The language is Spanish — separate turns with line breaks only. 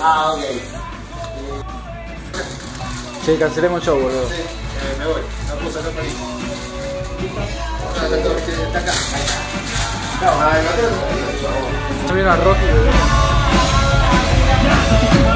Ah, ok.
Che, cancelemos el show, boludo.
Sí, me voy. La puse acá para ahí. Está acá. No, Mateo.
No viene a Rocky, boludo.